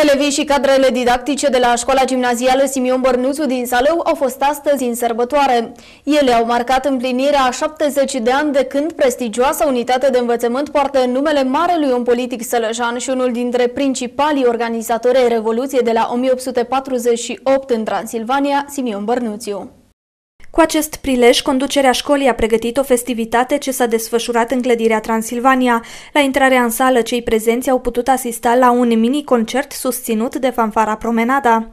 Elevii și cadrele didactice de la școala gimnazială Simion Bărnuțu din Salău au fost astăzi în sărbătoare. Ele au marcat împlinirea a 70 de ani de când prestigioasa unitate de învățământ poartă numele marelui om politic sălăjean și unul dintre principalii organizatori ai Revoluției de la 1848 în Transilvania, Simion Bărnuțu. Cu acest prilej, conducerea școlii a pregătit o festivitate ce s-a desfășurat în clădirea Transilvania. La intrarea în sală, cei prezenți au putut asista la un mini-concert susținut de fanfara Promenada.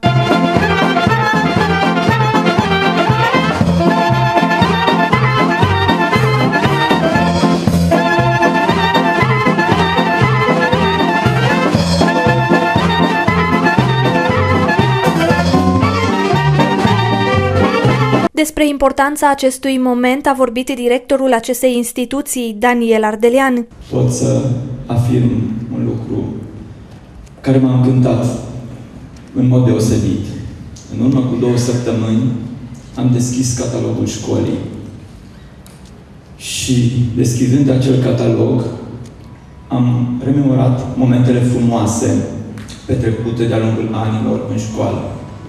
Despre importanța acestui moment a vorbit directorul acestei instituții, Daniel Ardelean. Pot să afirm un lucru care m-a încântat în mod deosebit. În urmă cu 2 săptămâni am deschis catalogul școlii și, deschizând acel catalog, am rememorat momentele frumoase petrecute de-a lungul anilor în școală.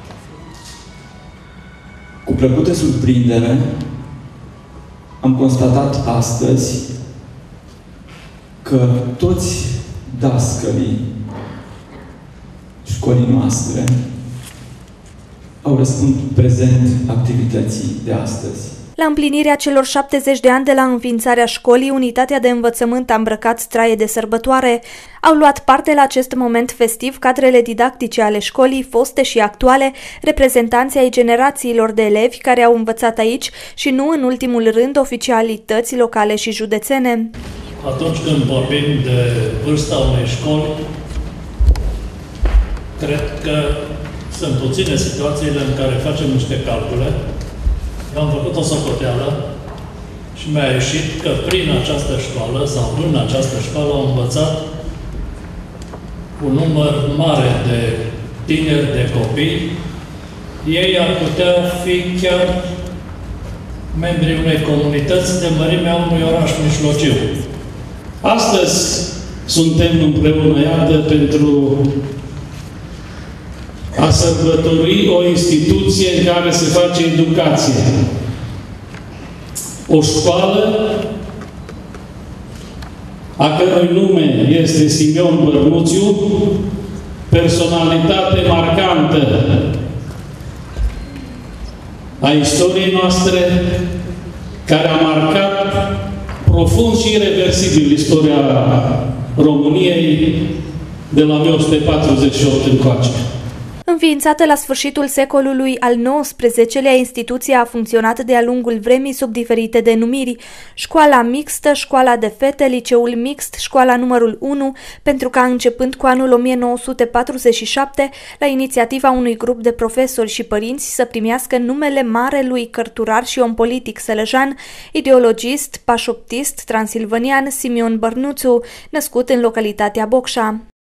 Cu plăcută surprindere, am constatat astăzi că toți dascălii școlii noastre au răspuns prezent activității de astăzi. La împlinirea celor 70 de ani de la înființarea școlii, unitatea de învățământ a îmbrăcat straie de sărbătoare. Au luat parte la acest moment festiv cadrele didactice ale școlii, foste și actuale, reprezentanții ai generațiilor de elevi care au învățat aici și, nu în ultimul rând, oficialități locale și județene. Atunci când vorbim de vârsta unei școli, cred că sunt puține situațiile în care facem niște calcule. Eu am făcut o socoteală și mi-a ieșit că prin această școală sau în această școală au învățat un număr mare de tineri, de copii. Ei ar putea fi chiar membrii unei comunități de mărimea unui oraș mijlociu. Astăzi suntem împreună, iată, pentru a sărbători o instituție în care se face educație. O școală a cărui nume este Simion Bărnuțu, personalitate marcantă a istoriei noastre, care a marcat profund și irreversibil istoria României de la 1848 încoace. Înființată la sfârșitul secolului al XIX-lea, instituția a funcționat de-a lungul vremii sub diferite denumiri: Școala Mixtă, Școala de Fete, Liceul Mixt, Școala numărul 1, pentru ca, începând cu anul 1947, la inițiativa unui grup de profesori și părinți, să primească numele marelui cărturar și om politic sălăjean, ideologist, pașoptist transilvanian Simion Bărnuțu, născut în localitatea Bocșa.